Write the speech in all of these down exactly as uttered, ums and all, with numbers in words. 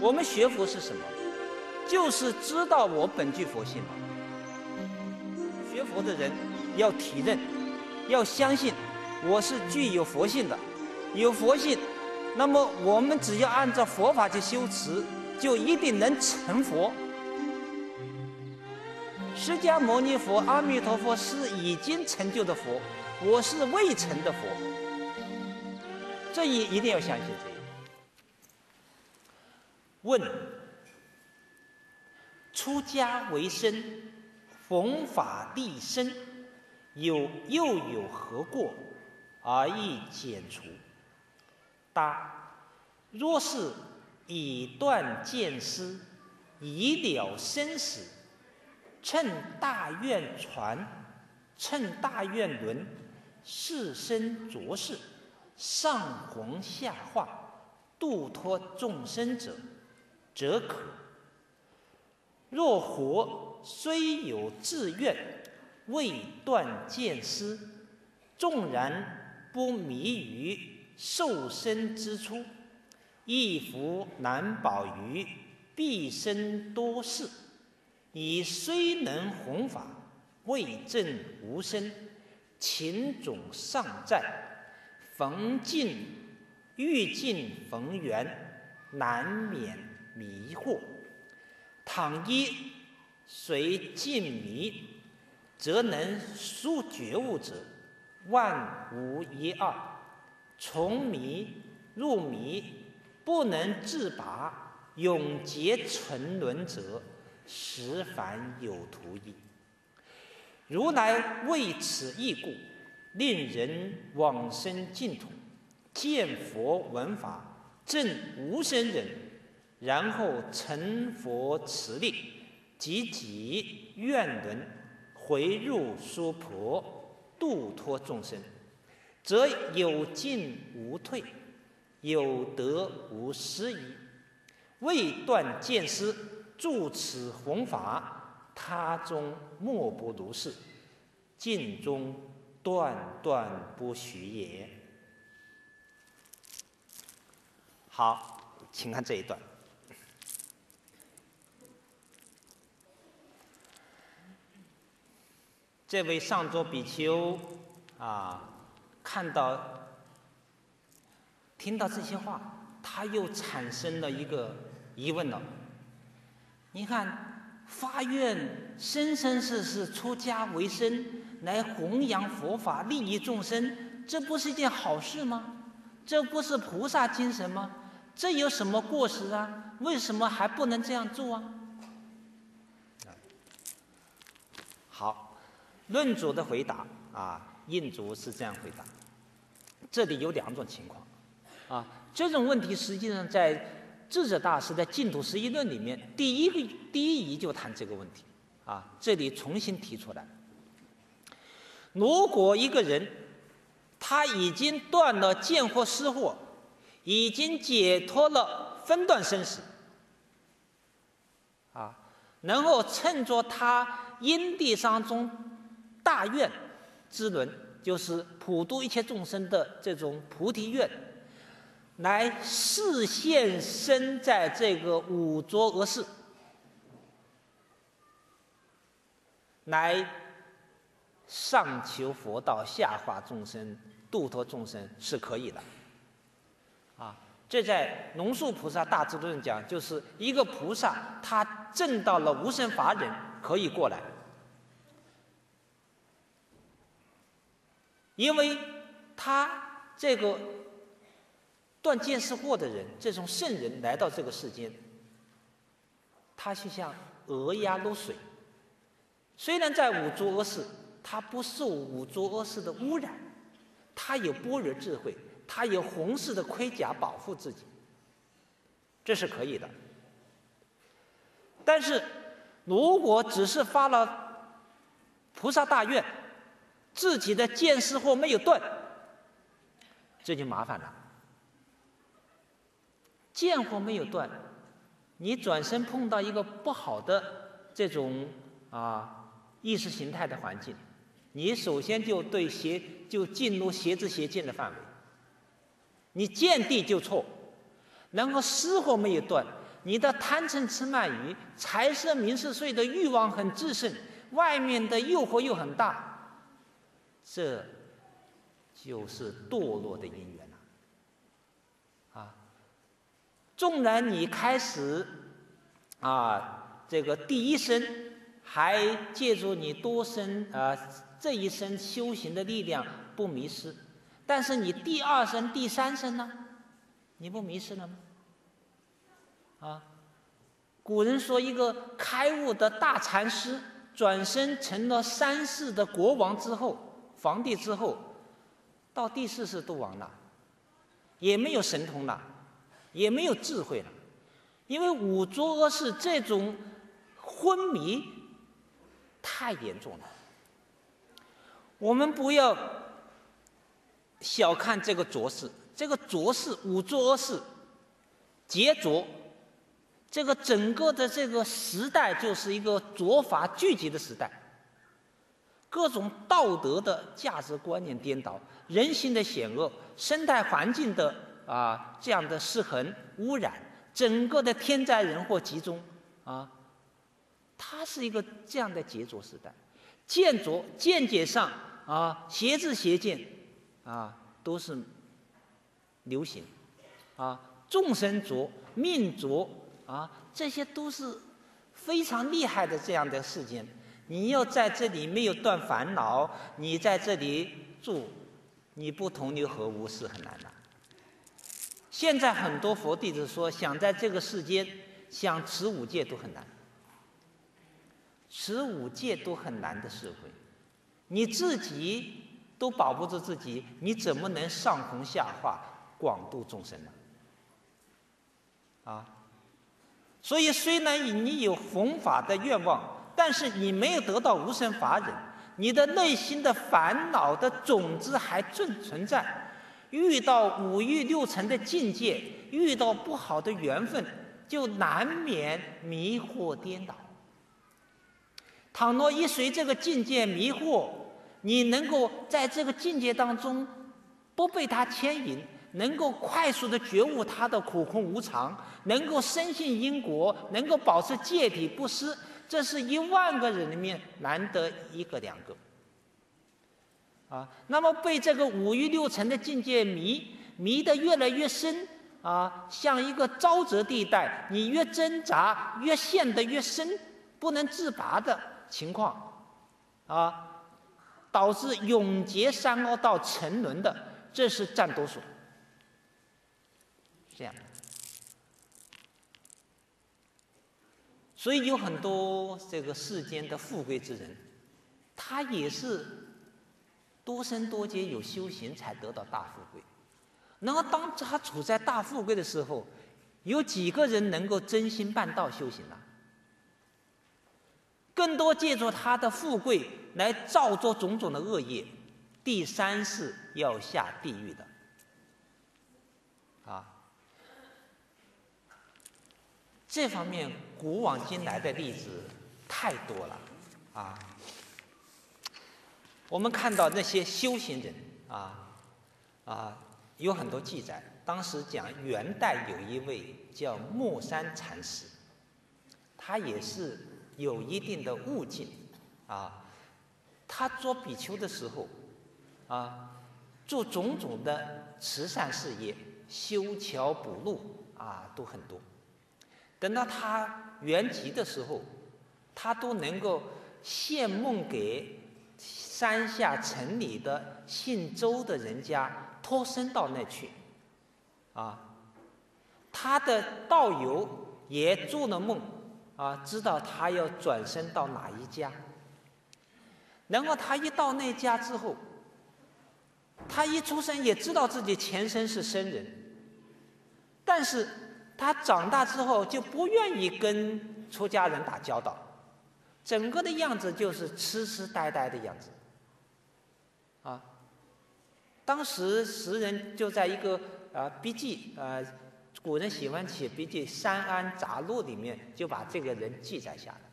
我们学佛是什么？就是知道我本具佛性嘛。学佛的人要体认，要相信我是具有佛性的，有佛性，那么我们只要按照佛法去修持，就一定能成佛。释迦牟尼佛、阿弥陀佛是已经成就的佛，我是未成的佛，这一一定要相信这一点。问：出家为僧，弘法利生，有又有何过，而易减除？答：若是以断见思，以了生死，乘大愿传，乘大愿轮，世身着世，上弘下化，度脱众生者，则可。若活虽有志愿，未断见思，纵然不迷于受生之初，亦复难保于毕生多事。以虽能弘法，未证无生，情种尚在，逢尽欲尽逢缘，难免迷惑。倘一随尽迷，则能速觉悟者，万无一二。从迷入迷，不能自拔，永结沉沦者，实凡有徒矣。如来为此义故，令人往生净土，见佛闻法，证无生忍，然后成佛持令，积己愿轮，回入娑婆，度脱众生，则有进无退，有得无失矣。未断见思，住此弘法，他中莫不如是，尽中断断不许也。好，请看这一段。这位上座比丘啊，看到、听到这些话，他又产生了一个疑问了。你看，发愿生生世世出家为僧，来弘扬佛法，利益众生，这不是一件好事吗？这不是菩萨精神吗？这有什么过失啊？为什么还不能这样做啊？好，论主的回答啊，印主是这样回答。这里有两种情况啊，这种问题实际上在智者大师在《净土十一论》里面，第一个第一仪就谈这个问题啊，这里重新提出来。如果一个人他已经断了见惑思惑，已经解脱了分段生死啊，然后趁着他因地当中大愿之轮，就是普度一切众生的这种菩提愿，来示现身在这个五浊恶世，来上求佛道，下化众生，度脱众生是可以的啊。这在龙树菩萨大智论讲，就是一个菩萨他证到了无生法忍，可以过来，因为他这个断见思惑的人，这种圣人来到这个世间，他就像鹅鸭入水，虽然在五浊恶世，他不受五浊恶世的污染，他有般若智慧，他有弘誓的盔甲保护自己，这是可以的。但是如果只是发了菩萨大愿，自己的见思惑没有断，这就麻烦了。见惑没有断，你转身碰到一个不好的这种啊意识形态的环境，你首先就对邪就进入邪知邪见的范围，你见地就错，然后思惑没有断， 你的贪嗔痴慢疑、财色名食睡的欲望很炽盛，外面的诱惑又很大，这就是堕落的因缘了。啊，纵然你开始啊，这个第一生还借助你多生啊这一生修行的力量不迷失，但是你第二生、第三生呢，你不迷失了吗？啊，古人说，一个开悟的大禅师转身成了三世的国王之后，皇帝之后，到第四世都亡了，也没有神通了，也没有智慧了，因为五浊恶世这种昏迷太严重了。我们不要小看这个浊世，这个浊世五浊恶世劫浊，这个整个的这个时代就是一个浊法聚集的时代，各种道德的价值观念颠倒，人心的险恶，生态环境的啊这样的失衡污染，整个的天灾人祸集中啊，它是一个这样的劫浊时代。见浊见解上啊，邪知邪见啊都是流行啊，众生浊命浊啊，这些都是非常厉害的这样的事件。你要在这里没有断烦恼，你在这里住，你不同流合污是很难的。现在很多佛弟子说，想在这个世间想持五戒都很难，持五戒都很难的社会，你自己都保不住自己，你怎么能上弘下化，广度众生呢？啊！所以虽然你有弘法的愿望，但是你没有得到无生法忍，你的内心的烦恼的种子还正存在，遇到五欲六尘的境界，遇到不好的缘分，就难免迷惑颠倒。倘若一随这个境界迷惑，你能够在这个境界当中不被它牵引，能够快速的觉悟它的苦空无常，能够深信因果，能够保持戒体不失，这是一万个人里面难得一个两个啊。那么被这个五欲六尘的境界迷迷得越来越深啊，像一个沼泽地带，你越挣扎越陷得越深，不能自拔的情况啊，导致永劫三恶道沉沦的，这是占多数。这样，所以有很多这个世间的富贵之人，他也是多生多劫有修行才得到大富贵。然后当他处在大富贵的时候，有几个人能够真心办道修行呢？更多借助他的富贵来造作种种的恶业，第三世要下地狱的啊。这方面古往今来的例子太多了啊。我们看到那些修行人啊啊，有很多记载。当时讲元代有一位叫默山禅师，他也是有一定的悟境啊。他做比丘的时候啊，做种种的慈善事业，修桥补路啊，都很多。等到他圆寂的时候，他都能够献梦给山下城里的姓周的人家，托生到那去啊。他的道友也做了梦啊，知道他要转生到哪一家。然后他一到那家之后，他一出生也知道自己前身是僧人，但是他长大之后就不愿意跟出家人打交道，整个的样子就是痴痴呆呆的样子啊。当时时人就在一个啊笔记啊，古人喜欢写笔记《山安杂录》里面就把这个人记载下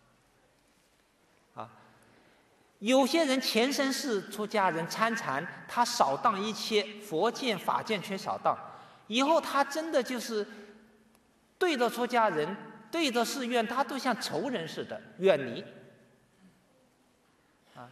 来啊。有些人前身是出家人参禅，他扫荡一切佛见法见全扫荡，以后他真的就是对着出家人、对着寺院，他都像仇人似的远离。啊，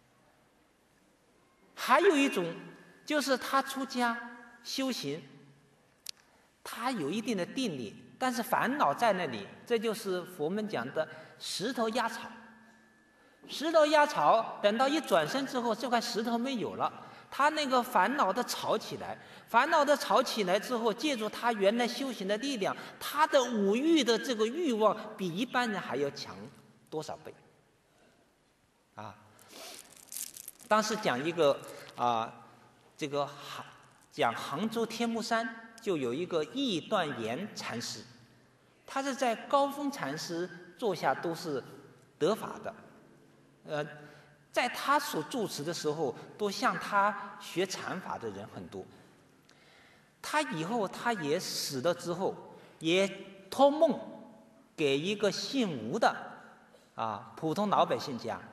还有一种就是他出家修行，他有一定的定力，但是烦恼在那里，这就是佛门讲的石头压草。石头压草，等到一转身之后，这块石头没有了，他那个烦恼的吵起来，烦恼的吵起来之后，借助他原来修行的力量，他的五欲的这个欲望比一般人还要强多少倍？啊，当时讲一个啊，这个杭讲杭州天目山就有一个臆断言禅师，他是在高峰禅师座下都是得法的。呃，在他所住持的时候，都向他学禅法的人很多。他以后他也死了之后，也托梦给一个姓吴的啊普通老百姓家，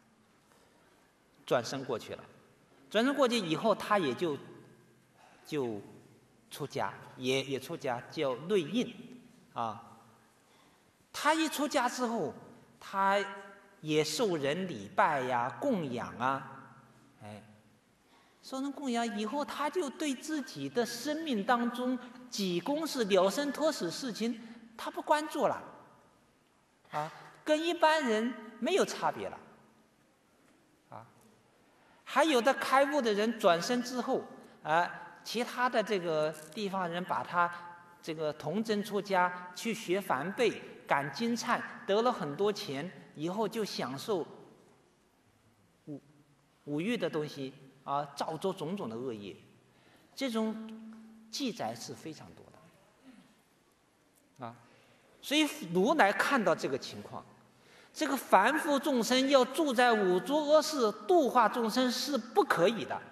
转生过去了。转生过去以后，他也就就出家，也也出家，叫内印啊。他一出家之后，他也受人礼拜呀、供养啊，哎，受人供养以后，他就对自己的生命当中几公事、了生脱死事情，他不关注了，啊，跟一般人没有差别了，啊，还有的开悟的人转身之后，啊，其他的这个地方人把他这个童真出家，去学梵呗、赶经忏，得了很多钱。以后就享受五五欲的东西啊，造作种种的恶业，这种记载是非常多的啊。所以如来看到这个情况，这个凡夫众生要住在五浊恶世度化众生是不可以的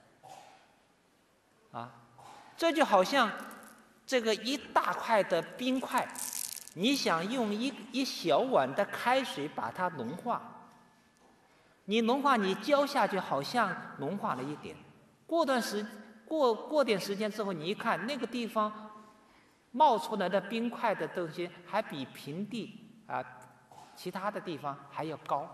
啊。这就好像这个一大块的冰块。你想用一一小碗的开水把它融化，你融化你浇下去好像融化了一点，过段时过过点时间之后，你一看那个地方冒出来的冰块的东西还比平地啊其他的地方还要高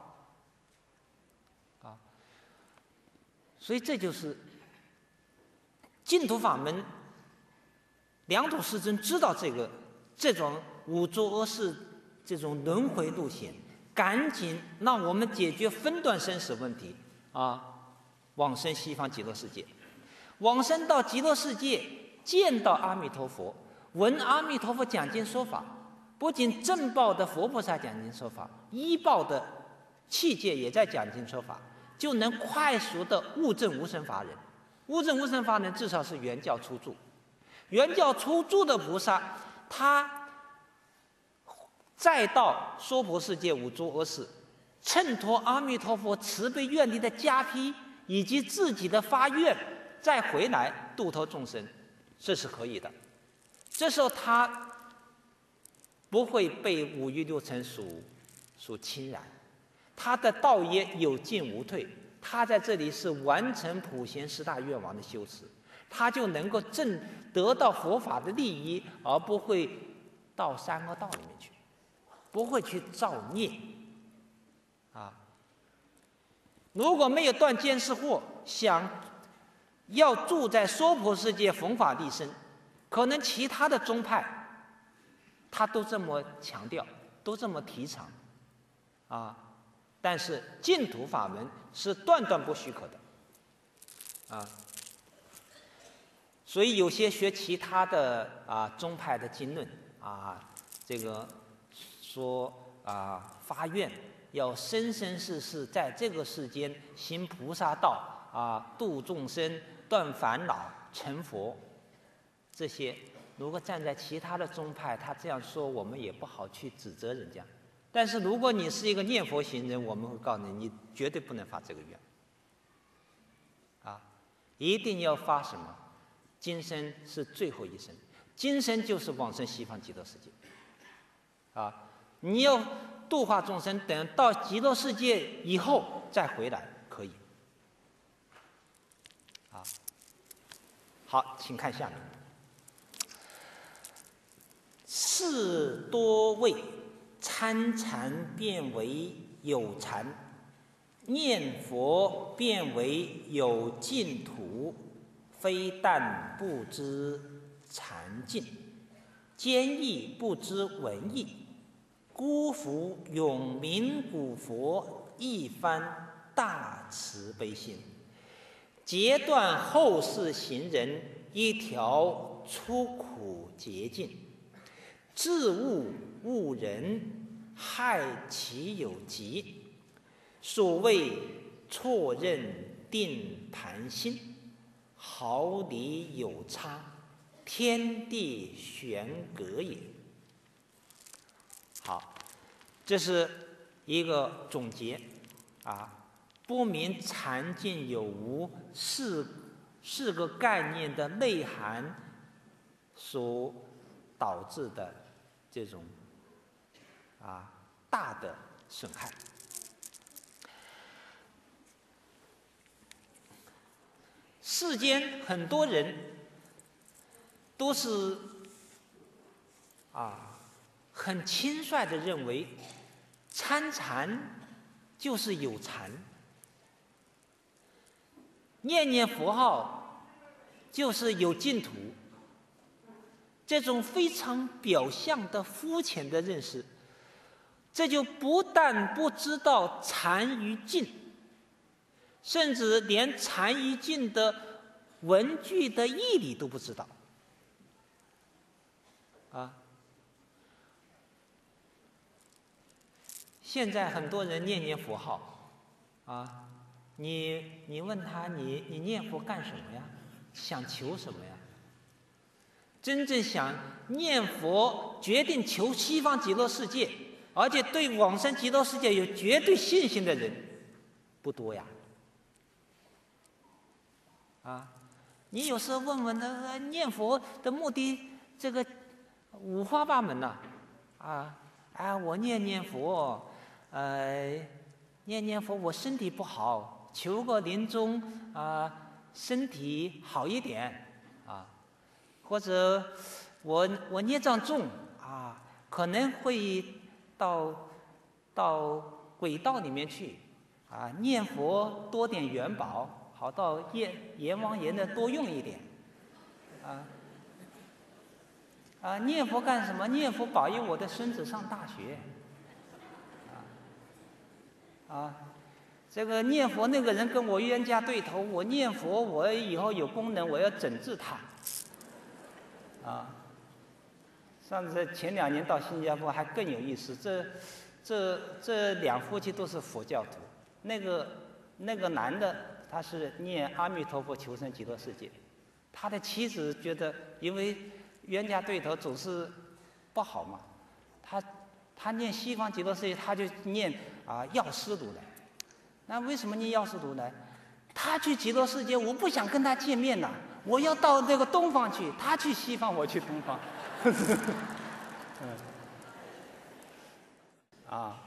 啊，所以这就是净土法门，良土师尊知道这个这种五浊恶世这种轮回路线，赶紧让我们解决分段生死问题啊！往生西方极乐世界，往生到极乐世界，见到阿弥陀佛，闻阿弥陀佛讲经说法，不仅正报的佛菩萨讲经说法，依报的器界也在讲经说法，就能快速的悟证无生法忍。悟证无生法忍至少是原教初住，原教初住的菩萨，他再到娑婆世界五浊恶世，衬托阿弥陀佛慈悲愿力的加披，以及自己的发愿，再回来度脱众生，这是可以的。这时候他不会被五欲六尘所所侵染，他的道业有进无退，他在这里是完成普贤十大愿望的修持，他就能够正得到佛法的利益，而不会到三恶道里面去。不会去造孽啊！如果没有断见思惑，想要住在娑婆世界弘法利生，可能其他的宗派他都这么强调，都这么提倡啊，但是净土法门是断断不许可的啊。所以有些学其他的啊宗派的经论啊，这个。说啊，发愿要生生世世在这个世间行菩萨道啊，度众生、断烦恼、成佛，这些如果站在其他的宗派，他这样说，我们也不好去指责人家。但是如果你是一个念佛行人，我们会告诉你，你绝对不能发这个愿啊，一定要发什么？今生是最后一生，今生就是往生西方极乐世界啊。你要度化众生，等到极乐世界以后再回来，可以。啊，好，请看下面。 事多为参禅变为有禅，念佛变为有净土，非但不知禅境，兼亦不知文义，辜负永明古佛一番大慈悲心，截断后世行人一条出苦捷径，自误误人，害其有极。所谓错认定盘心，毫厘有差，天地悬隔也。好，这是一个总结啊。不明禅境有无四四个概念的内涵所导致的这种啊大的损害。世间很多人都是啊很轻率地认为参禅就是有禅，念念佛号就是有净土，这种非常表象的肤浅的认识，这就不但不知道禅与净，甚至连禅与净的文句的义理都不知道啊。现在很多人念念佛号啊，你你问他你你念佛干什么呀？想求什么呀？真正想念佛决定求西方极乐世界，而且对往生极乐世界有绝对信心的人不多呀。啊，你有时候问问他念佛的目的，这个五花八门呐、啊。啊，啊，我念念佛。呃，念念佛，我身体不好，求个临终啊、呃，身体好一点啊，或者我我孽障重啊，可能会到到鬼道里面去啊，念佛多点元宝，好到阎阎王爷那多用一点啊啊，念佛干什么？念佛保佑我的孙子上大学。啊，这个念佛那个人跟我冤家对头，我念佛，我以后有功能，我要整治他。啊，上次前两年到新加坡还更有意思，这这这两夫妻都是佛教徒，那个那个男的他是念阿弥陀佛求生极乐世界，他的妻子觉得因为冤家对头总是不好嘛，他他念西方极乐世界，他就念啊药师如来。那为什么念药师如来？他去极乐世界，我不想跟他见面呐，我要到那个东方去，他去西方，我去东方。嗯，啊，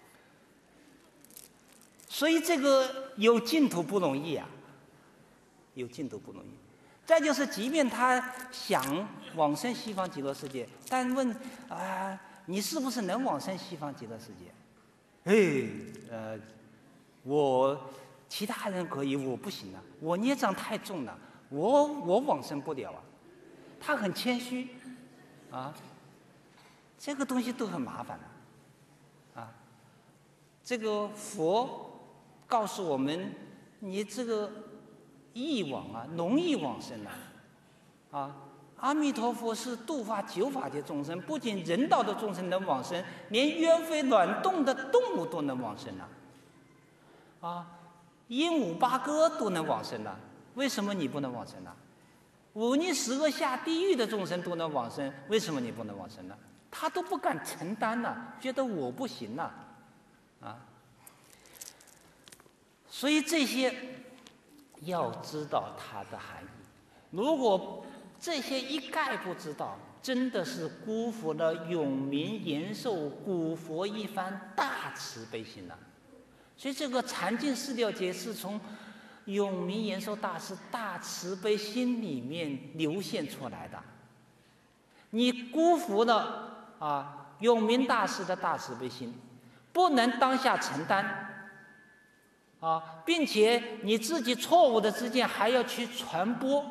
所以这个有净土不容易啊，有净土不容易。再就是，即便他想往生西方极乐世界，但问啊，你是不是能往生西方极乐世界？哎，呃，我其他人可以，我不行啊，我孽障太重了，我我往生不了啊。他很谦虚，啊，这个东西都很麻烦的，啊，这个佛告诉我们，你这个易往啊，容易往生啊，啊。阿弥陀佛是度化九法界众生，不仅人道的众生能往生，连冤飞卵动的动物都能往生啊！啊，鹦鹉八哥都能往生啊，为什么你不能往生呢？五逆十恶下地狱的众生都能往生，为什么你不能往生呢？他都不敢承担了，觉得我不行了，啊！所以这些要知道它的含义，如果这些一概不知道，真的是辜负了永明延寿古佛一番大慈悲心了。所以这个禅净四六节是从永明延寿大师大慈悲心里面流现出来的。 你辜负了啊永明大师的大慈悲心，不能当下承担啊，并且你自己错误的知见还要去传播。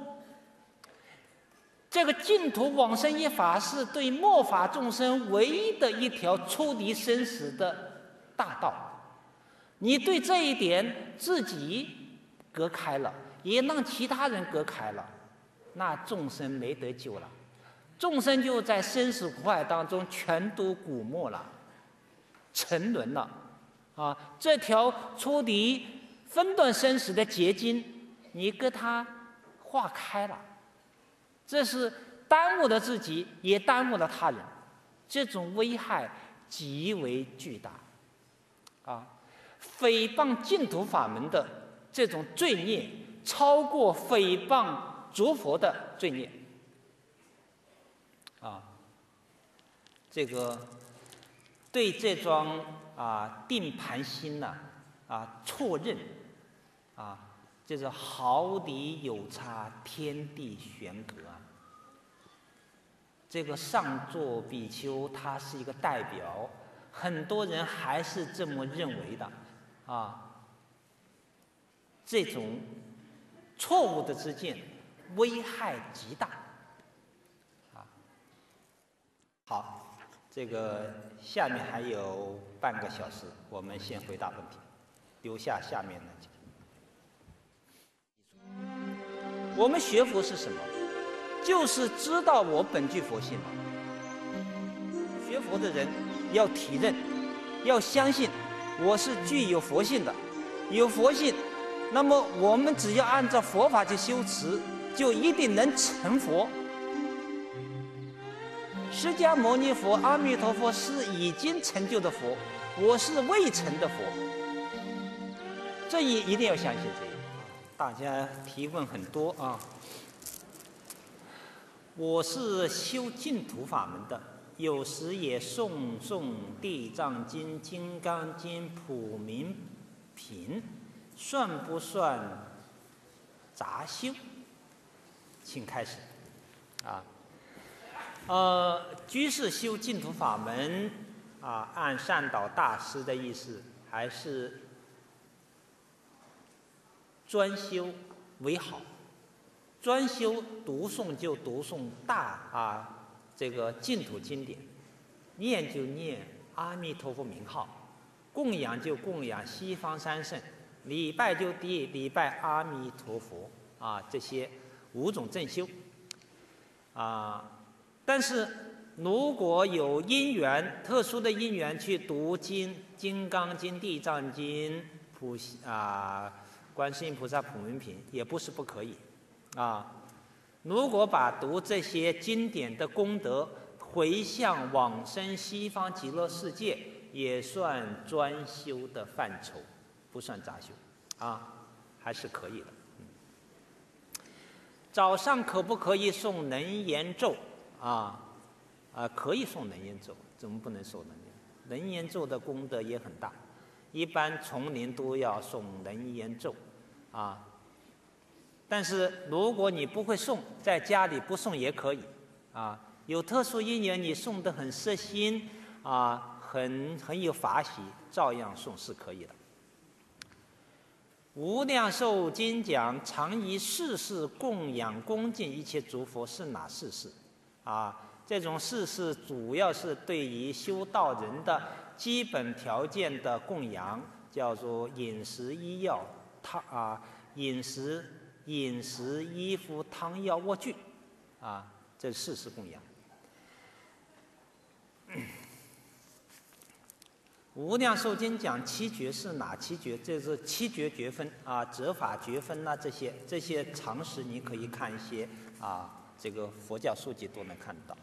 这个净土往生一法是对末法众生唯一的一条出离生死的大道。你对这一点自己隔开了，也让其他人隔开了，那众生没得救了，众生就在生死苦海当中全都蛊没了，沉沦了啊！这条出离分段生死的结晶，你跟他化开了，这是耽误了自己，也耽误了他人，这种危害极为巨大啊！诽谤净土法门的这种罪孽，超过诽谤诸佛的罪孽啊！这个对这桩啊定盘心呐 啊, 啊错认啊，这是毫厘有差，天地悬隔啊！这个上座比丘他是一个代表，很多人还是这么认为的啊。这种错误的知见危害极大啊。好，这个下面还有半个小时，我们先回答问题，留下下面的讲。我们学佛是什么？就是知道我本具佛性了。学佛的人要体认，要相信我是具有佛性的，有佛性，那么我们只要按照佛法去修持，就一定能成佛。释迦牟尼佛、阿弥陀佛是已经成就的佛，我是未成的佛，这一一定要相信这一点。大家提问很多啊。我是修净土法门的，有时也诵诵《地藏经》《金刚经》《普明品》，算不算杂修？请开始。啊，呃，居士修净土法门啊，按善导大师的意思，还是专修为好。专修读诵就读诵大啊这个净土经典，念就念阿弥陀佛名号，供养就供养西方三圣，礼拜就礼礼拜阿弥陀佛啊，这些五种正修啊。但是如果有因缘，特殊的因缘去读经，《金刚经》《地藏经》普啊观世音菩萨普门品，也不是不可以。啊，如果把读这些经典的功德回向往生西方极乐世界，也算专修的范畴，不算杂修，啊，还是可以的。嗯、早上可不可以诵能言咒啊？啊，可以诵能言咒，怎么不能诵能言？能言咒的功德也很大，一般丛林都要诵能言咒，啊。但是如果你不会诵，在家里不诵也可以，啊，有特殊因缘你诵得很摄心，啊，很很有法喜，照样诵是可以的。无量寿经讲，常以世事供养恭敬一切诸佛，是哪世事？啊，这种世事主要是对于修道人的基本条件的供养，叫做饮食医药，汤啊，饮食。饮食、衣服、汤药、卧具，啊，这是世事供养。无量寿经讲七觉是哪七觉？这是七觉觉分啊，折法觉分呐、啊，这些这些常识你可以看一些啊，这个佛教书籍都能看到。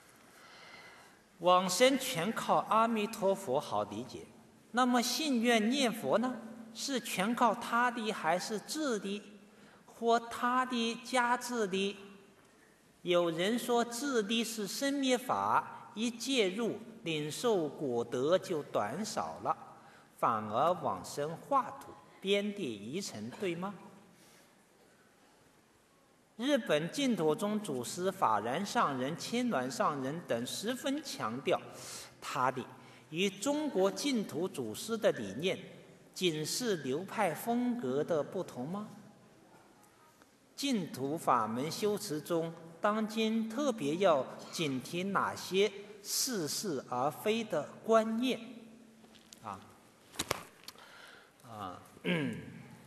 往生全靠阿弥陀佛，好理解。那么信愿念佛呢，是全靠他的还是自的？或他的加自的？有人说自的是生灭法，一介入领受果德就短少了，反而往生化土边地移尘，对吗？ 日本净土宗祖师法然上人、亲鸾上人等十分强调，他的与中国净土祖师的理念仅是流派风格的不同吗？净土法门修持中，当今特别要警惕哪些似是而非的观念？啊啊，嗯，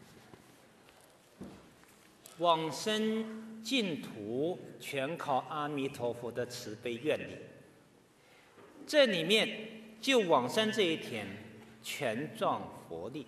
往生净土全靠阿弥陀佛的慈悲愿力。这里面就往生这一点全仗佛力。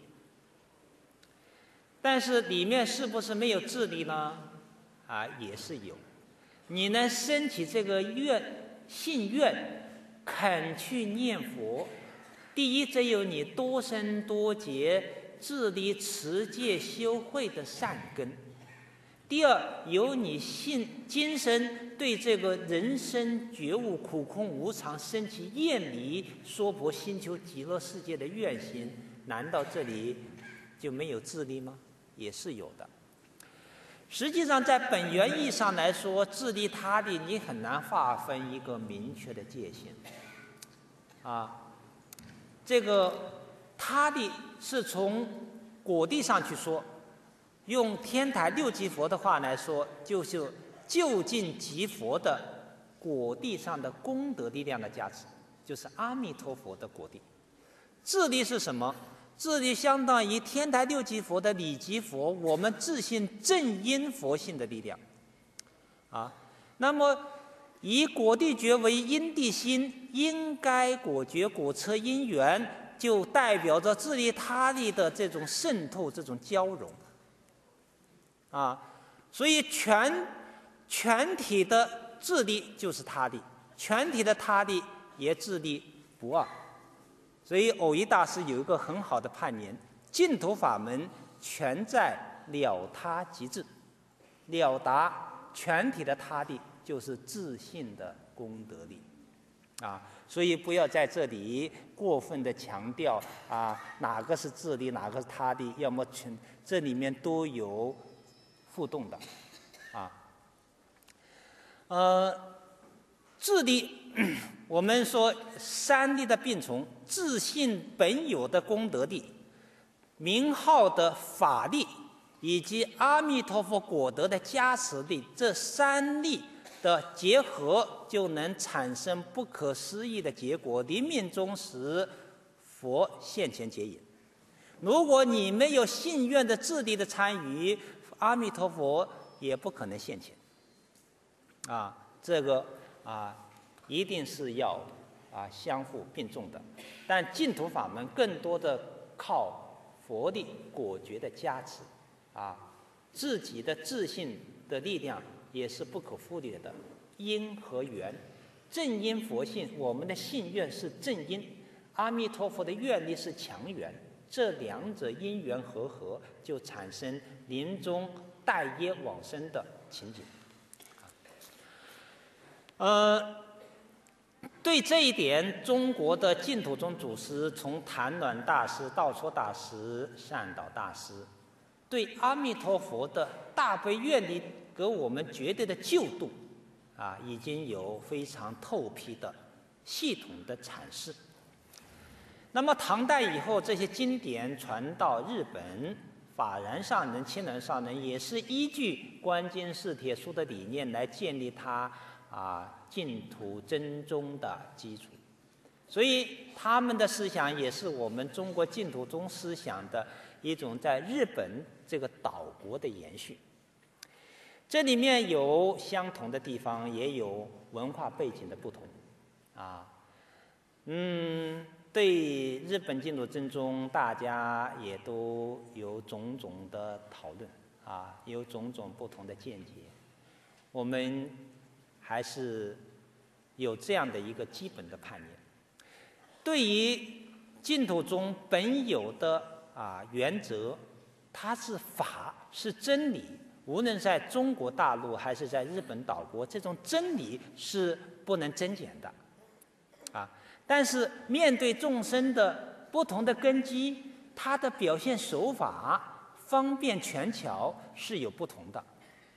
但是里面是不是没有智力呢？啊，也是有。你能升起这个愿、信愿，肯去念佛，第一，这有你多生多劫自力持戒修慧的善根；第二，有你信今生对这个人生觉悟苦空无常升起厌离娑婆星球极乐世界的愿心。难道这里就没有智力吗？也是有的。实际上在本源意义上来说，自利他利你很难划分一个明确的界限啊。这个他利是从果地上去说，用天台六级佛的话来说，就是就近即佛的果地上的功德力量的加持，就是阿弥陀佛的果地。自利是什么？自利相当于天台六级佛的理级佛，我们自信正因佛性的力量啊。那么以果地觉为因地心，应该果觉果车因缘，就代表着自利他利的这种渗透，这种交融啊。所以全全体的自利就是他利，全体的他利也自利不二。所以偶一大师有一个很好的判言：净土法门全在了他即自，了达全体的他力就是自信的功德力啊。所以不要在这里过分的强调啊，哪个是自力，哪个是他力，要么全这里面都有互动的啊。呃，自力。我们说三力的并重，自信本有的功德力、名号的法力，以及阿弥陀佛果德的加持力，这三力的结合，就能产生不可思议的结果。临命终时，佛现前接引。如果你没有信愿的自力的参与，阿弥陀佛也不可能现前。啊，这个啊。一定是要啊相互并重的，但净土法门更多的靠佛力果觉的加持，啊，自己的自信的力量也是不可忽略的。因和缘，正因佛性，我们的信愿是正因，阿弥陀佛的愿力是强缘，这两者因缘和合，就产生临终待业往生的情景。呃。对这一点，中国的净土宗祖师，从谭鸾大师、道绰大师、善导大师，对阿弥陀佛的大悲愿力给我们绝对的救度，啊，已经有非常透辟的、系统的阐释。那么唐代以后，这些经典传到日本，法然上人、亲鸾上人也是依据观经释帖书的理念来建立它啊。净土真宗的基础，所以他们的思想也是我们中国净土宗思想的一种在日本这个岛国的延续。这里面有相同的地方，也有文化背景的不同啊。嗯，对日本净土真宗，大家也都有种种的讨论啊，有种种不同的见解。我们还是有这样的一个基本的判念：对于净土中本有的啊原则，它是法，是真理。无论在中国大陆还是在日本岛国，这种真理是不能增减的啊。但是面对众生的不同的根基，它的表现手法、方便权巧是有不同的。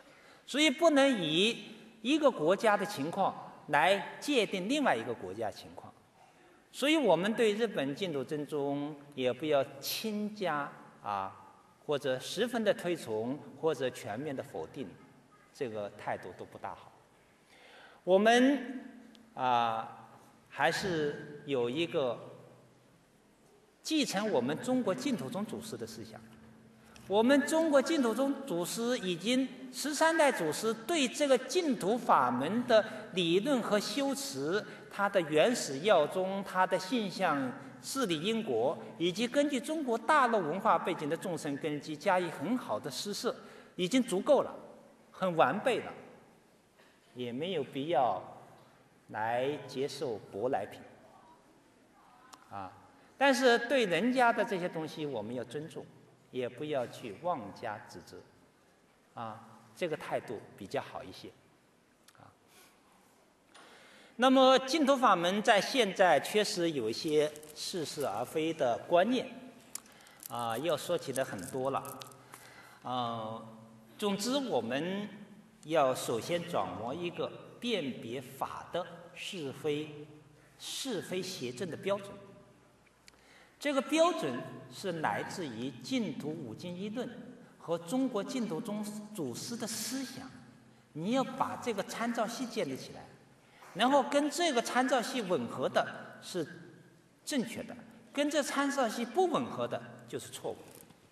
所以不能以一个国家的情况来界定另外一个国家情况。所以我们对日本净土真宗也不要轻加啊，或者十分的推崇，或者全面的否定，这个态度都不大好。我们啊，还是有一个继承我们中国净土宗祖师的思想。我们中国净土宗祖师已经十三代祖师对这个净土法门的理论和修持，它的原始要宗、它的现象、事理因果，以及根据中国大陆文化背景的众生根基加以很好的施设，已经足够了，很完备了，也没有必要来接受舶来品啊。但是对人家的这些东西，我们要尊重。也不要去妄加指责，啊，这个态度比较好一些，啊。那么净土法门在现在确实有一些似是而非的观念，啊，要说起的很多了，啊，总之我们要首先掌握一个辨别法的是非、是非邪正的标准。这个标准是来自于净土五经一论和中国净土宗祖师的思想，你要把这个参照系建立起来，然后跟这个参照系吻合的是正确的，跟这参照系不吻合的就是错误。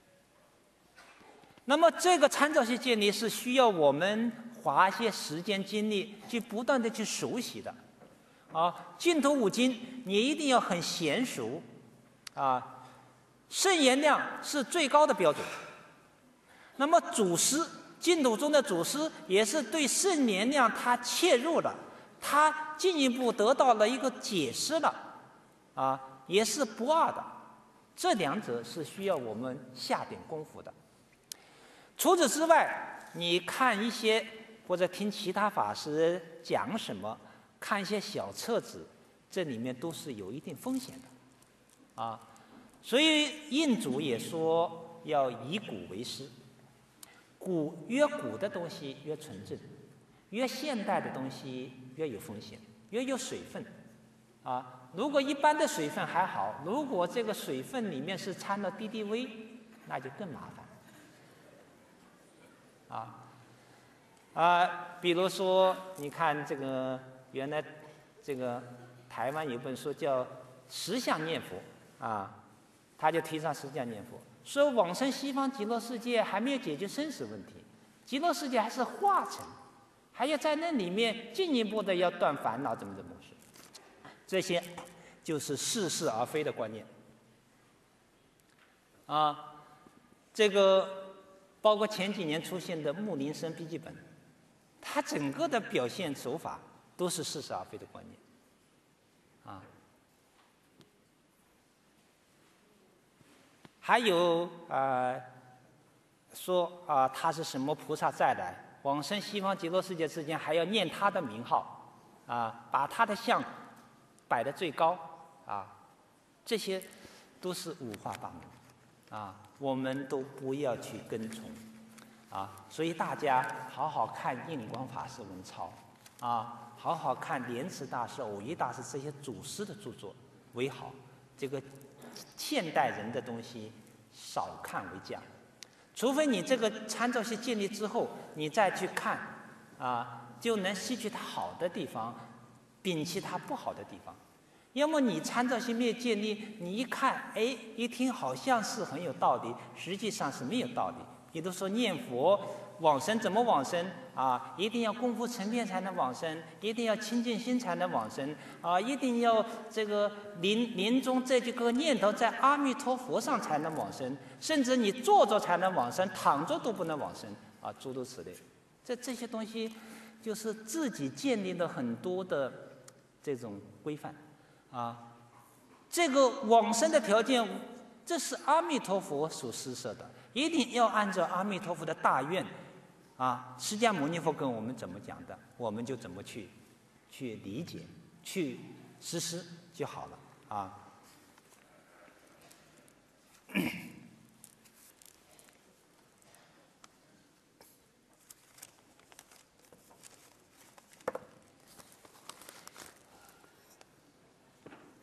那么这个参照系建立是需要我们花一些时间精力去不断的去熟悉的。啊，净土五经你一定要很娴熟。啊，圣言量是最高的标准。那么祖师净土中的祖师也是对圣言量他切入了，他进一步得到了一个解释了，啊，也是不二的。这两者是需要我们下点功夫的。除此之外，你看一些或者听其他法师讲什么，看一些小册子，这里面都是有一定风险的。啊，所以印祖也说要以古为师，古越古的东西越纯正，越现代的东西越有风险，越有水分。啊，如果一般的水分还好，如果这个水分里面是掺了滴滴微，那就更麻烦。啊啊，比如说你看这个原来这个台湾有本书叫《十相念佛》。啊，他就提倡十相念佛，说往生西方极乐世界还没有解决生死问题，极乐世界还是化成，还要在那里面进一步的要断烦恼，怎么怎么说？这些就是似是而非的观念。啊，这个包括前几年出现的木林生笔记本，它整个的表现手法都是似是而非的观念。啊。还有啊、呃，说啊、呃，他是什么菩萨再来，往生西方极乐世界之间还要念他的名号，啊，把他的像摆得最高，啊，这些都是五花八门，啊，我们都不要去跟从，啊，所以大家好好看印光法师文钞，啊，好好看莲池大师、偶一大师这些祖师的著作为好，这个。现代人的东西少看为佳，除非你这个参照系建立之后，你再去看，啊，就能吸取它好的地方，摒弃它不好的地方。要么你参照系没有建立，你一看，哎，一听好像是很有道理，实际上是没有道理。比如说念佛往生怎么往生啊？一定要功夫成片才能往生，一定要清净心才能往生啊！一定要这个临临终这几个念头在阿弥陀佛上才能往生，甚至你坐着才能往生，躺着都不能往生啊！诸如此类，这这些东西就是自己建立了很多的这种规范啊。这个往生的条件，这是阿弥陀佛所施设的。一定要按照阿弥陀佛的大愿，啊，释迦牟尼佛跟我们怎么讲的，我们就怎么去去理解、去实施就好了啊。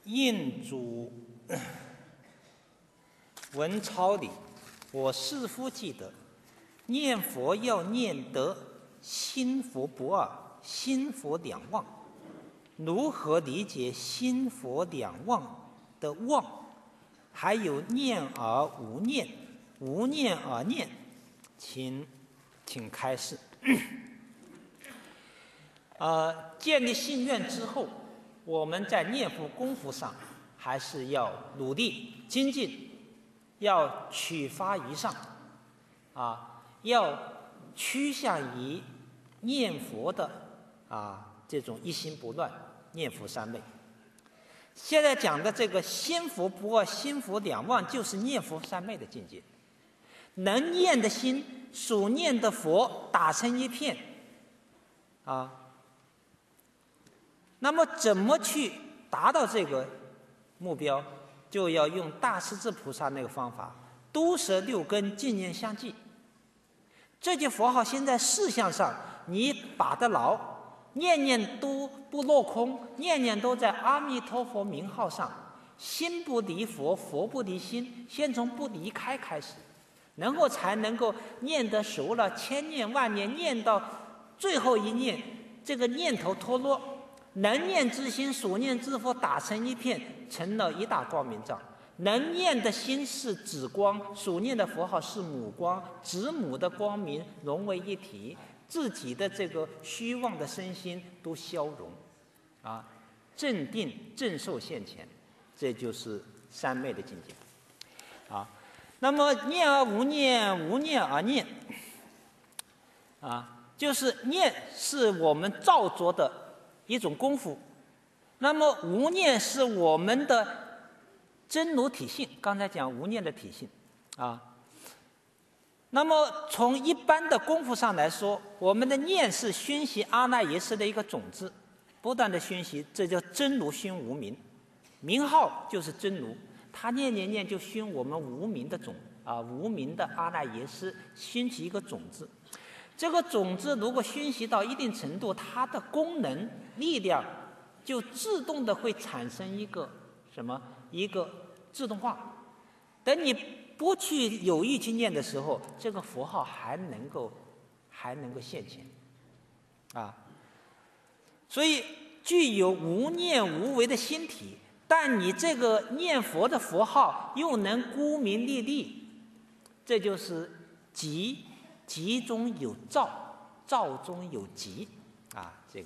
印祖文钞里，我似乎记得，念佛要念得心佛不二，心佛两忘。如何理解心佛两忘的忘？还有念而无念，无念而念，请请开示。呃，建立信愿之后，我们在念佛功夫上还是要努力精进，要取发于上，啊，要趋向于念佛的啊这种一心不乱，念佛三昧。现在讲的这个心佛不二，心佛两忘，就是念佛三昧的境界。能念的心，所念的佛打成一片，啊。那么怎么去达到这个目标？就要用大势至菩萨那个方法，都摄六根，净念相继。这些佛号现在事项上你把得牢，念念都不落空，念念都在阿弥陀佛名号上，心不离佛，佛不离心，先从不离开开始，然后才能够念得熟了，千念万念，念到最后一念，这个念头脱落，能念之心，所念之佛打成一片，成了一大光明障。能念的心是子光，所念的佛号是母光，子母的光明融为一体，自己的这个虚妄的身心都消融，啊，镇定正受现前，这就是三昧的境界，啊。那么念而无念，无念而念，啊，就是念是我们造作的一种功夫，那么无念是我们的真如体性。刚才讲无念的体性，啊。那么从一般的功夫上来说，我们的念是熏习阿赖耶识的一个种子，不断的熏习，这叫真如熏无明。名号就是真如，他念念念就熏我们无明的种啊，无明的阿赖耶识，熏习一个种子。这个种子如果熏习到一定程度，它的功能力量就自动的会产生一个什么？一个自动化。等你不去有意去念的时候，这个佛号还能够还能够现前，啊。所以具有无念无为的心体，但你这个念佛的佛号又能孤明利利，这就是极。极中有照，照中有极，啊，这个。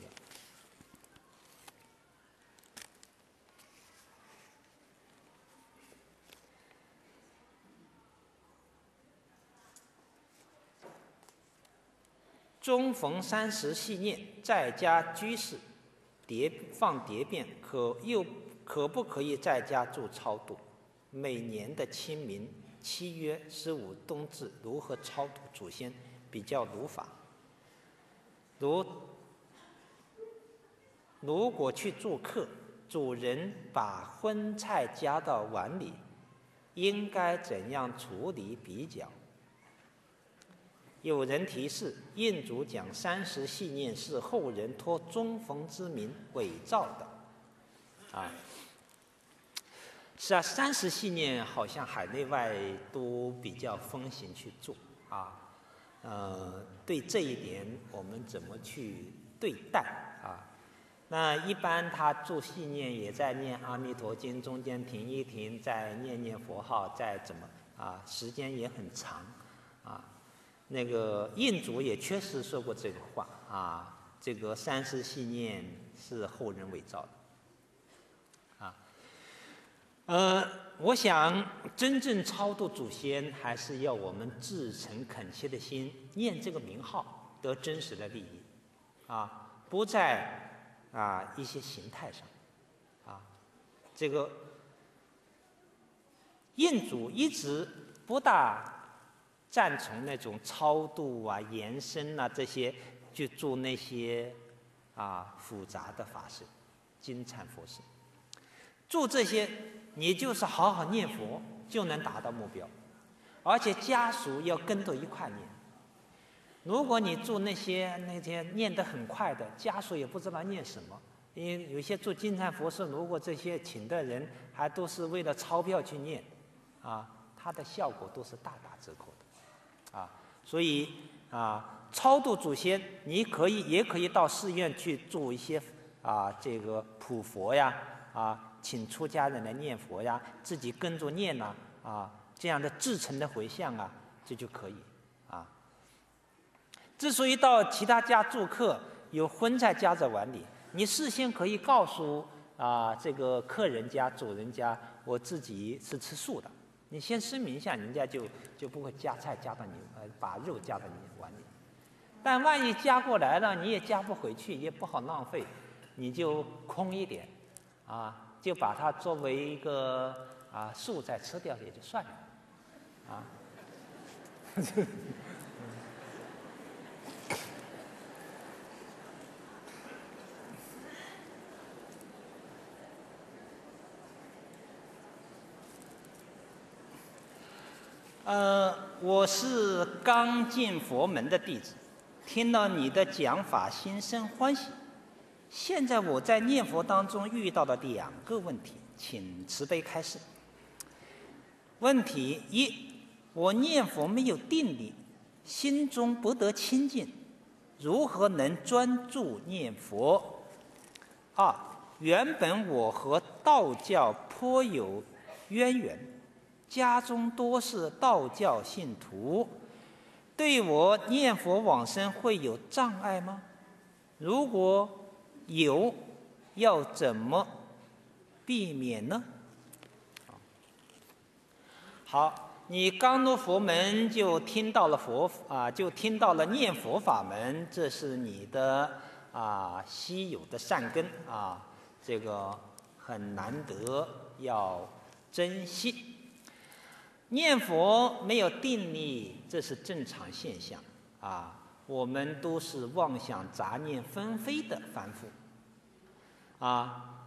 中逢三时系念，在家居士叠放叠变，可又可不可以在家做超度？每年的清明、七月十五冬至如何超度祖先比较如法？如如果去做客，主人把荤菜夹到碗里，应该怎样处理比较？有人提示，印祖讲三时系念是后人托中逢之名伪造的，啊。是啊，三时系念好像海内外都比较风行去做啊，呃，对这一点我们怎么去对待啊？那一般他做系念也在念阿弥陀经，中间停一停，再念念佛号，再怎么啊，时间也很长啊。那个印祖也确实说过这个话啊，这个三时系念是后人伪造的。呃，我想真正超度祖先，还是要我们至诚恳切的心念这个名号，得真实的利益，啊，不在啊一些形态上，啊，这个印祖一直不大赞成那种超度啊、延伸啊这些，去做那些啊复杂的法事、金忏佛事，做这些。你就是好好念佛，就能达到目标，而且家属要跟着一块念。如果你做那些那些念得很快的，家属也不知道念什么， 因为有些做金蝉佛事，如果这些请的人还都是为了钞票去念，啊，它的效果都是大打折扣的，啊，所以啊，超度祖先，你可以也可以到寺院去做一些啊这个普佛呀，啊，请出家人来念佛呀，自己跟着念呐，啊，这样的至诚的回向啊，这就可以，啊。之所以到其他家做客，有荤菜夹在碗里。你事先可以告诉啊、呃、这个客人家主人家，我自己是吃素的，你先声明一下，人家就就不会夹菜夹到你呃把肉夹到你碗里。但万一夹过来了，你也夹不回去，也不好浪费，你就空一点，啊，就把它作为一个啊素菜吃掉也就算了，啊。呃，我是刚进佛门的弟子，听到你的讲法，心生欢喜。现在我在念佛当中遇到了两个问题，请慈悲开示。问题一，我念佛没有定力，心中不得清净，如何能专注念佛？二，原本我和道教颇有渊源，家中多是道教信徒，对我念佛往生会有障碍吗？如果有，要怎么避免呢？好，你刚入佛门就听到了佛啊，就听到了念佛法门，这是你的啊稀有的善根啊，这个很难得，要珍惜。念佛没有定力，这是正常现象啊。我们都是妄想杂念纷飞的凡夫啊，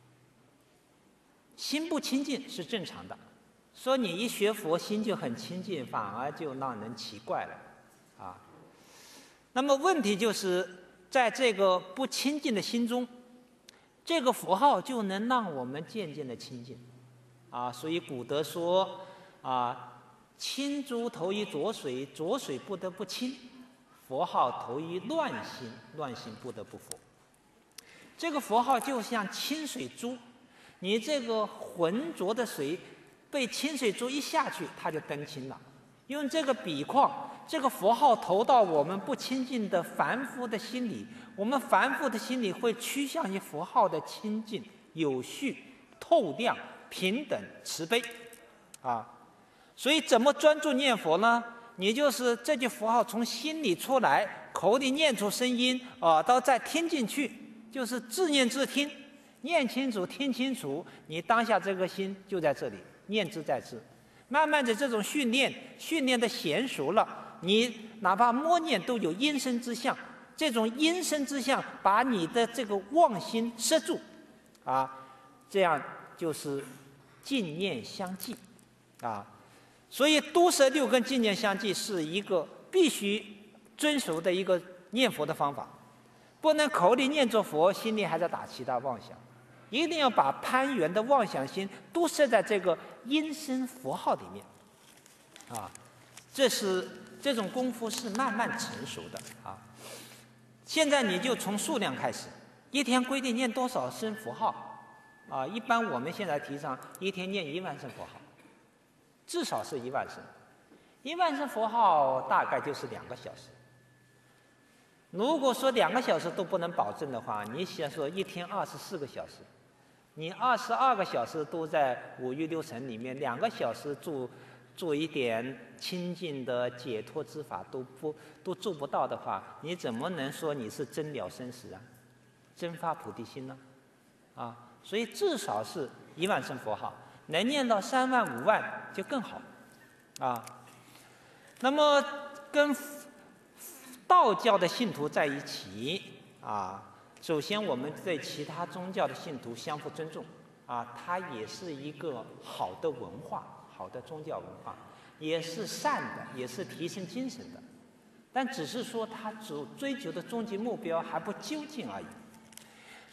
心不清净是正常的。说你一学佛心就很清净，反而就让人奇怪了啊。那么问题就是在这个不清净的心中，这个佛号就能让我们渐渐的清净啊。所以古德说啊，清珠投于浊水，浊水不得不清；佛号投于乱心，乱心不得不佛。这个佛号就像清水珠，你这个浑浊的水被清水珠一下去，它就登清了。用这个比况，这个佛号投到我们不清净的凡夫的心里，我们凡夫的心里会趋向于佛号的清净、有序、透亮、平等、慈悲啊。所以怎么专注念佛呢？你就是这句佛号从心里出来，口里念出声音，耳朵再听进去，就是自念自听，念清楚听清楚，你当下这个心就在这里，念之在之。慢慢的这种训练训练的娴熟了，你哪怕默念都有音声之相，这种音声之相把你的这个妄心摄住啊，这样就是净念相继啊。所以都摄六根净念相继是一个必须遵守的一个念佛的方法，不能口里念着佛，心里还在打其他妄想，一定要把攀缘的妄想心都摄在这个音声佛号里面啊。这是这种功夫是慢慢成熟的啊。现在你就从数量开始，一天规定念多少声佛号啊？一般我们现在提倡一天念一万声佛号，至少是一万声。一万声佛号大概就是两个小时。如果说两个小时都不能保证的话，你想说一天二十四个小时，你二十二个小时都在五欲六尘里面，两个小时做做一点清净的解脱之法都不都做不到的话，你怎么能说你是真了生死啊，真发菩提心呢？啊，所以至少是一万声佛号，能念到三万五万就更好啊。那么跟道教的信徒在一起啊，首先我们对其他宗教的信徒相互尊重啊，它也是一个好的文化，好的宗教文化，也是善的，也是提升精神的，但只是说它所追求的终极目标还不究竟而已。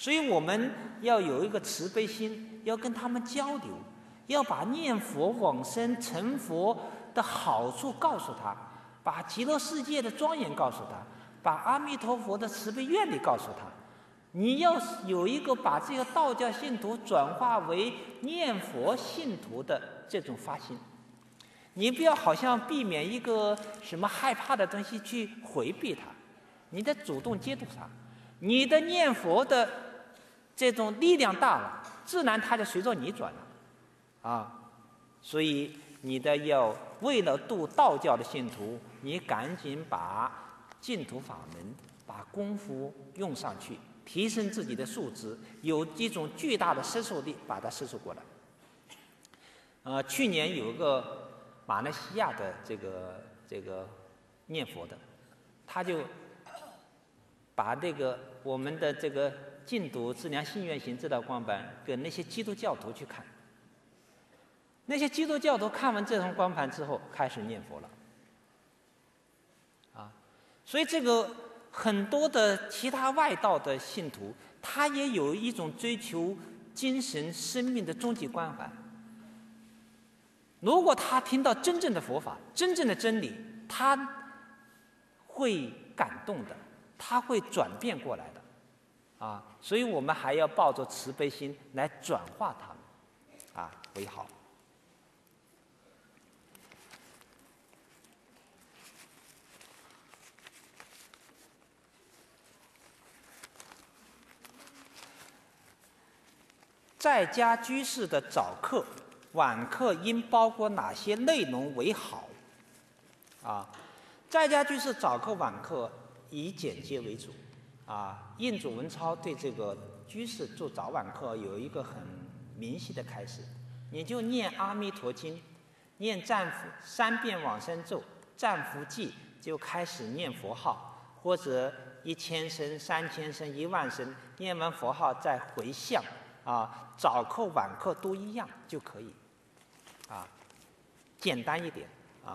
所以我们要有一个慈悲心，要跟他们交流，要把念佛往生成佛的好处告诉他，把极乐世界的庄严告诉他，把阿弥陀佛的慈悲愿力告诉他。你要有一个把这个道教信徒转化为念佛信徒的这种发心，你不要好像避免一个什么害怕的东西去回避它，你得主动接触它。你的念佛的这种力量大了，自然它就随着你转了啊。所以你的要为了度道教的信徒，你赶紧把净土法门把功夫用上去，提升自己的素质，有一种巨大的摄受力，把它摄受过来。呃，去年有一个马来西亚的这个这个念佛的，他就把这个我们的这个净土自量信愿行这道光盘给那些基督教徒去看，那些基督教徒看完这张光盘之后，开始念佛了，啊，所以这个很多的其他外道的信徒，他也有一种追求精神生命的终极关怀。如果他听到真正的佛法、真正的真理，他会感动的，他会转变过来的，啊，所以我们还要抱着慈悲心来转化他们，啊，为好。在家居士的早课、晚课应包括哪些内容为好？啊，在家居士早课、晚课以简介为主。啊，印祖文超对这个居士做早晚课有一个很明晰的开始，你就念阿弥陀经，念战符三遍往生咒、战符记，就开始念佛号，或者一千声、三千声、一万声，念完佛号再回向。啊，早课晚课都一样就可以，啊，简单一点啊。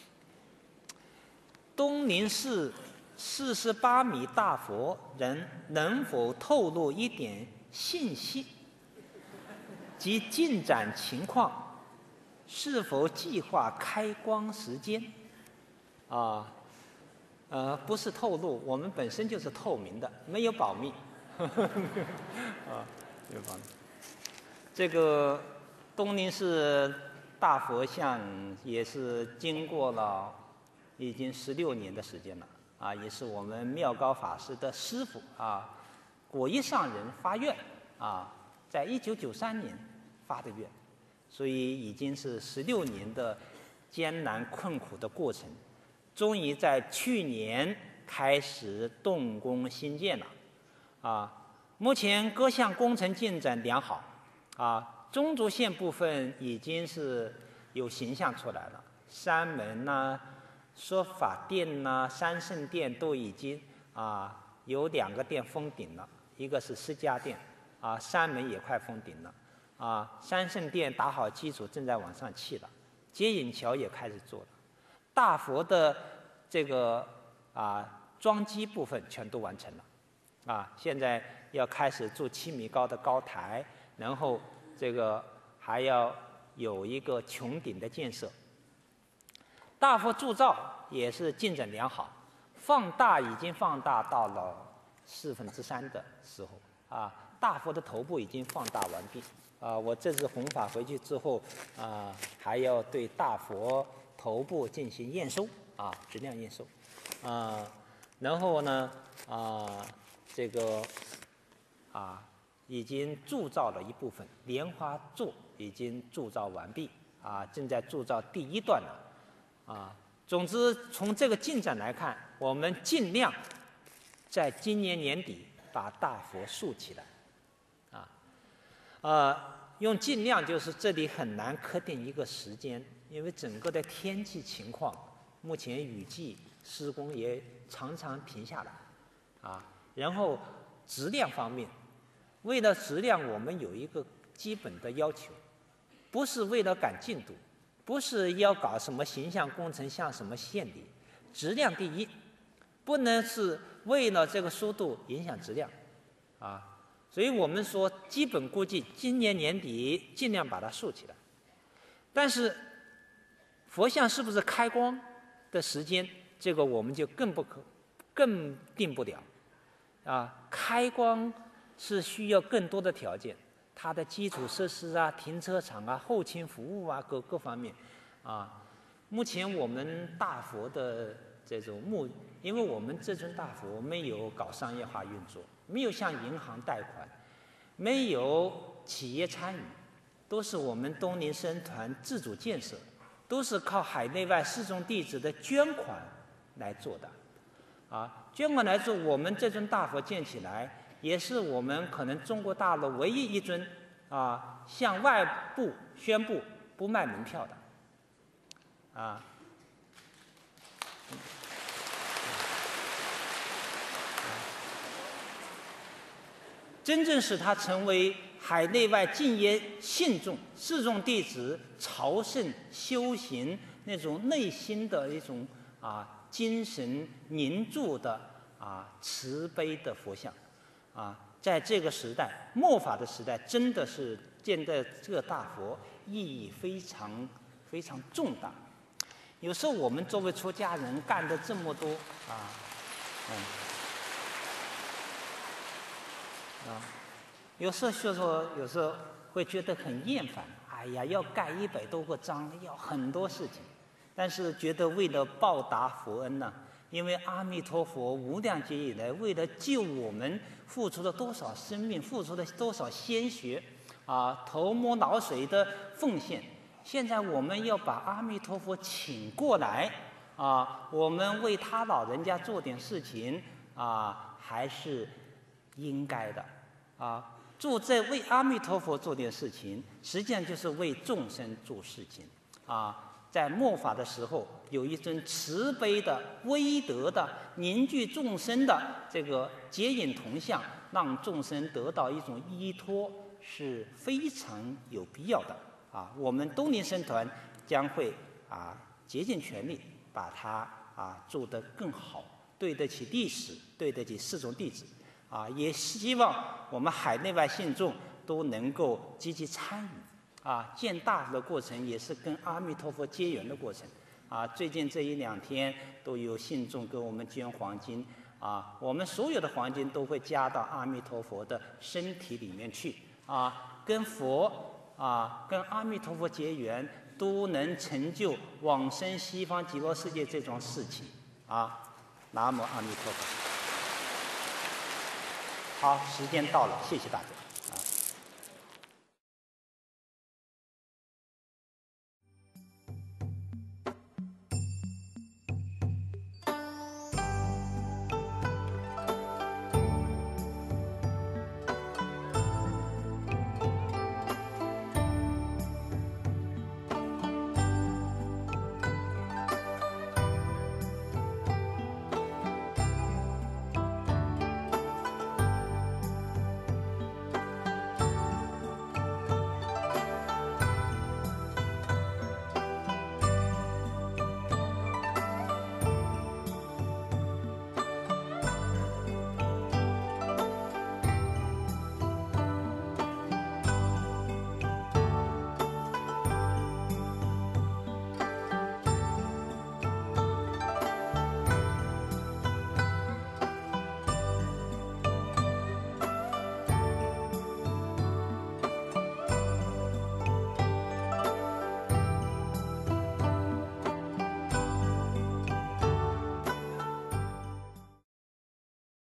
东林寺四十八米大佛人能否透露一点信息及进展情况？是否计划开光时间？啊，呃，不是透露，我们本身就是透明的，没有保密。啊。这个东林寺大佛像也是经过了已经十六年的时间了啊，也是我们妙高法师的师父啊，果一上人发愿啊，在一九九三年发的愿，所以已经是十六年的艰难困苦的过程，终于在去年开始动工兴建了啊。目前各项工程进展良好，啊，中轴线部分已经是有形象出来了，山门呐、啊、说法殿呐、啊、三圣殿都已经啊有两个殿封顶了，一个是释迦殿，啊，山门也快封顶了，啊，三圣殿打好基础，正在往上砌了，接引桥也开始做了，大佛的这个啊桩基部分全都完成了。啊，现在要开始筑七米高的高台，然后这个还要有一个穹顶的建设。大佛铸造也是进展良好，放大已经放大到了四分之三的时候啊，大佛的头部已经放大完毕啊。我这次弘法回去之后啊，还要对大佛头部进行验收啊，质量验收啊，然后呢啊。这个啊，已经铸造了一部分，莲花座已经铸造完毕啊，正在铸造第一段了啊。总之，从这个进展来看，我们尽量在今年年底把大佛竖起来啊。呃，用尽量就是这里很难确定一个时间，因为整个的天气情况，目前雨季施工也常常停下来啊。然后质量方面，为了质量，我们有一个基本的要求，不是为了赶进度，不是要搞什么形象工程向什么献礼，质量第一，不能是为了这个速度影响质量，啊， 所以我们说基本估计今年年底尽量把它竖起来。但是佛像是不是开光的时间，这个我们就更不可更定不了啊。开光是需要更多的条件，它的基础设施啊、停车场啊、后勤服务啊各各方面啊。目前我们大佛的这种目，因为我们这尊大佛没有搞商业化运作，没有向银行贷款，没有企业参与，都是我们东林僧团自主建设，都是靠海内外四众弟子的捐款来做的。啊，捐款来做，我们这尊大佛建起来，也是我们可能中国大陆唯一一尊啊向外部宣布不卖门票的。啊，真正使它成为海内外敬业信众、四众弟子朝圣修行那种内心的一种啊精神凝注的啊慈悲的佛像，啊，在这个时代末法的时代，真的是见的这个大佛意义非常非常重大。有时候我们作为出家人干的这么多啊，嗯，啊，有时候就说有时候会觉得很厌烦，哎呀，要盖一百多个章，要很多事情，但是觉得为了报答佛恩呢、啊，因为阿弥陀佛无量劫以来为了救我们付出了多少生命，付出了多少鲜血，啊，头摸脑水的奉献。现在我们要把阿弥陀佛请过来啊，我们为他老人家做点事情啊，还是应该的啊。做这为阿弥陀佛做点事情，实际上就是为众生做事情啊。在末法的时候，有一尊慈悲的、威德的、凝聚众生的这个接引铜像，让众生得到一种依托，是非常有必要的。啊，我们东林僧团将会啊竭尽全力把它啊做得更好，对得起历史，对得起四众弟子，啊，也希望我们海内外信众都能够积极参与。啊，建大佛的过程也是跟阿弥陀佛结缘的过程。啊，最近这一两天都有信众给我们捐黄金，啊，我们所有的黄金都会加到阿弥陀佛的身体里面去，啊，跟佛。啊，跟阿弥陀佛结缘，都能成就往生西方极乐世界这桩事情啊！南无阿弥陀佛。好，时间到了，谢谢大家。